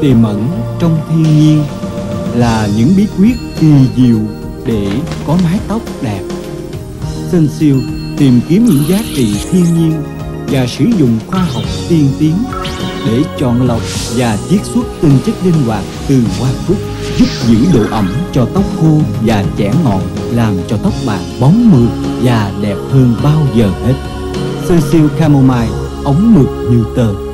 tiềm ẩn trong thiên nhiên là những bí quyết kỳ diệu để có mái tóc đẹp. Sensiêu tìm kiếm những giá trị thiên nhiên và sử dụng khoa học tiên tiến để chọn lọc và chiết xuất từng chất linh hoạt từ hoa cúc, giúp giữ độ ẩm cho tóc khô và chẻ ngọn, làm cho tóc bạn bóng mượt và đẹp hơn bao giờ hết. Sensiêu Chamomile, óng mượt như tơ.